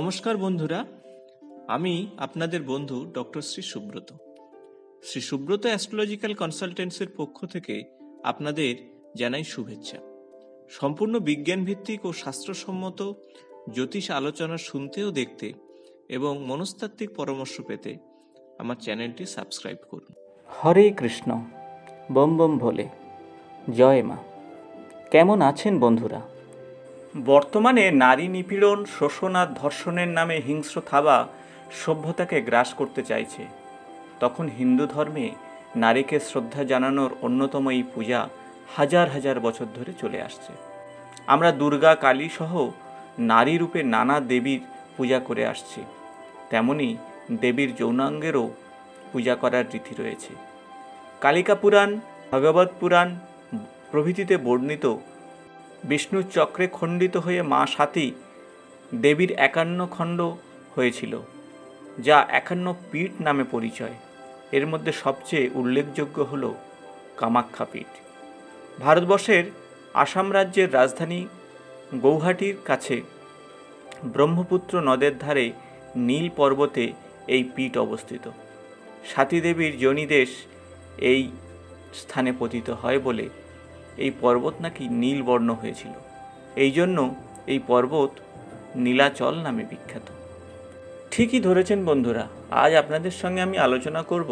নমস্কার বন্ধুরা, আমি আপনাদের বন্ধু ডক্টর শ্রী সুব্রত। শ্রী সুব্রত অ্যাস্ট্রোলজিক্যাল কনসালটেন্সির পক্ষ থেকে আপনাদের জানাই শুভেচ্ছা। সম্পূর্ণ বিজ্ঞানভিত্তিক ও শাস্ত্রসম্মত জ্যোতিষ আলোচনা শুনতে ও দেখতে এবং মনস্তাত্ত্বিক পরামর্শ পেতে আমার চ্যানেলটি সাবস্ক্রাইব করুন। হরে কৃষ্ণ, বম বম ভোলে, জয় মা। কেমন আছেন বন্ধুরা? বর্তমানে নারী নিপীড়ন, শোষণ আর ধর্ষণের নামে হিংস্র থাবা সভ্যতাকে গ্রাস করতে চাইছে। তখন হিন্দু ধর্মে নারীকে শ্রদ্ধা জানানোর অন্যতম এই পূজা হাজার হাজার বছর ধরে চলে আসছে। আমরা দুর্গা, কালী সহ নারী রূপে নানা দেবীর পূজা করে আসছি। তেমনি দেবীর যৌনাঙ্গেরও পূজা করার রীতি রয়েছে। কালিকা পুরাণ, ভগবত পুরাণ প্রভৃতিতে বর্ণিত বিষ্ণুর চক্রে খণ্ডিত হয়ে মা সতী দেবীর 51 খণ্ড হয়েছিল, যা 51 পীঠ নামে পরিচয়। এর মধ্যে সবচেয়ে উল্লেখযোগ্য হল কামাখ্যা পীঠ। ভারতবর্ষের আসাম রাজ্যের রাজধানী গৌহাটির কাছে ব্রহ্মপুত্র নদের ধারে নীল পর্বতে এই পীঠ অবস্থিত। সতী দেবীর যোনিদেশ এই স্থানে পতিত হয় বলে এই পর্বত নাকি নীল বর্ণ হয়েছিল। এই জন্য এই পর্বত নীলাচল নামে বিখ্যাত। ঠিকই ধরেছেন বন্ধুরা, আজ আপনাদের সঙ্গে আমি আলোচনা করব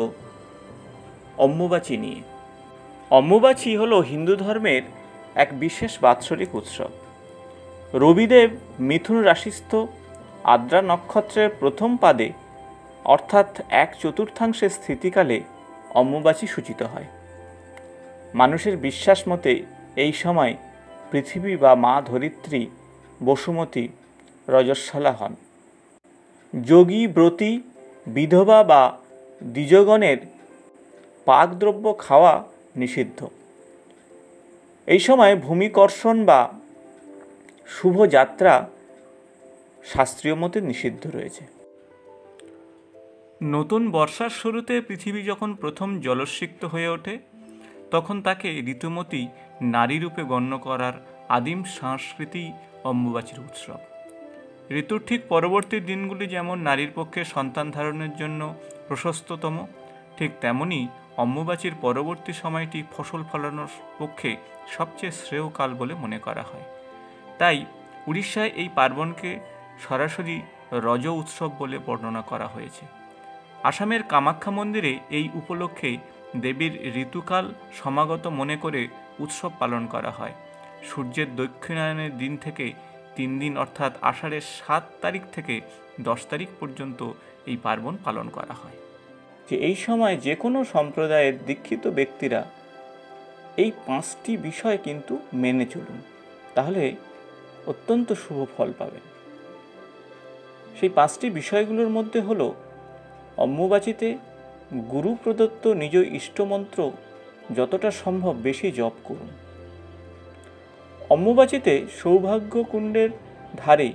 অম্বুবাচী নিয়ে। অম্বুবাচী হলো হিন্দু ধর্মের এক বিশেষ বাৎসরিক উৎসব। রবিদেব মিথুন রাশিস্থ আদ্রা নক্ষত্রের প্রথম পাদে অর্থাৎ 1/4 স্থিতিকালে অম্বুবাচী সূচিত হয়। মানুষের বিশ্বাস মতে এই সময় পৃথিবী বা মা ধরিত্রী বসুমতী রজস্বলা হন। যোগী, ব্রতী, বিধবা বা দ্বিজগণের পাকদ্রব্য খাওয়া নিষিদ্ধ। এই সময় ভূমিকর্ষণ বা শুভযাত্রা শাস্ত্রীয় মতে নিষিদ্ধ রয়েছে। নতুন বর্ষার শুরুতে পৃথিবী যখন প্রথম জলসিক্ত হয়ে ওঠে, তখন তাকে ঋতুমতী নারী রূপে গণ্য করার আদিম সংস্কৃতি অম্বুবাচীর উৎসব। ঋতুর ঠিক পরবর্তী দিনগুলি যেমন নারীর পক্ষে সন্তান ধারণের জন্য প্রশস্ততম, ঠিক তেমনি অম্বুবাচীর পরবর্তী সময়টি ফসল ফলানোর পক্ষে সবচেয়ে শ্রেয়কাল বলে মনে করা হয়। তাই উড়িষ্যায় এই পার্বণকে সরাসরি রজ উৎসব বলে বর্ণনা করা হয়েছে। আসামের কামাখ্যা মন্দিরে এই উপলক্ষে দেবীর ঋতুকাল সমাগত মনে করে উৎসব পালন করা হয়। সূর্যের দক্ষিণায়নের দিন থেকে 3 দিন অর্থাৎ আষাঢ়ের 7 তারিখ থেকে 10 তারিখ পর্যন্ত এই পার্বণ পালন করা হয়। যে এই সময় যে কোনো সম্প্রদায়ের দীক্ষিত ব্যক্তিরা এই 5টি বিষয় কিন্তু মেনে চলুন, তাহলে অত্যন্ত শুভ ফল পাবেন। সেই 5টি বিষয়গুলোর মধ্যে হলো অম্বুবাচীতে গুরু প্রদত্ত নিজ ইষ্টমন্ত্র যতটা সম্ভব বেশি জপ করুন। অম্বুবাচীতে সৌভাগ্য কুণ্ডের ধারে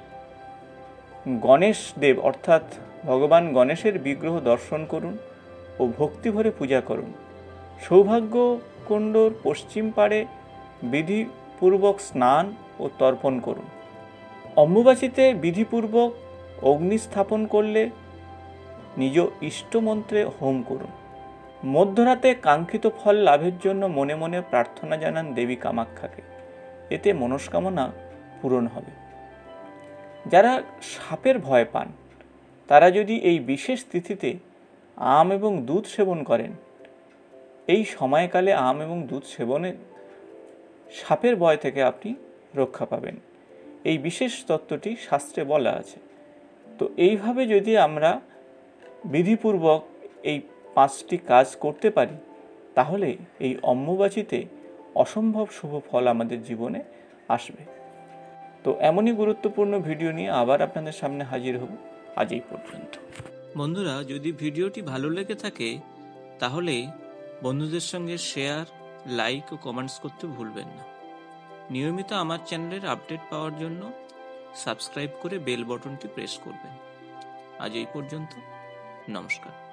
গণেশ দেব অর্থাৎ ভগবান গণেশের বিগ্রহ দর্শন করুন ও ভক্তিভরে পূজা করুন। সৌভাগ্য কুণ্ডর পশ্চিম পাড়ে বিধিপূর্বক স্নান ও তর্পণ করুন। অম্বুবাচীতে বিধিপূর্বক অগ্নি স্থাপন করলে নিজ ইষ্টমন্ত্রে হোম করুন। মধ্যরাতে কাঙ্ক্ষিত ফল লাভের জন্য মনে মনে প্রার্থনা জানান দেবী কামাখ্যাকে, এতে মনস্কামনা পূরণ হবে। যারা সাপের ভয় পান তারা যদি এই বিশেষ তিথিতে আম এবং দুধ সেবন করেন, এই সময়কালে আম এবং দুধ সেবনে সাপের ভয় থেকে আপনি রক্ষা পাবেন। এই বিশেষ তত্ত্বটি শাস্ত্রে বলা আছে। তো এইভাবে যদি আমরা বিধিপূর্বক এই 5টি কাজ করতে পারি, তাহলে এই অম্বুবাচীতে অসম্ভব শুভ ফল আমাদের জীবনে আসবে। তো এমনই গুরুত্বপূর্ণ ভিডিও নিয়ে আবার আপনাদের সামনে হাজির হব। আজ এই পর্যন্ত। বন্ধুরা, যদি ভিডিওটি ভালো লেগে থাকে তাহলে বন্ধুদের সঙ্গে শেয়ার, লাইক ও কমেন্টস করতে ভুলবেন না। নিয়মিত আমার চ্যানেলের আপডেট পাওয়ার জন্য সাবস্ক্রাইব করে বেল বাটনটি প্রেস করবেন। আজ এই পর্যন্ত, নমস্কার।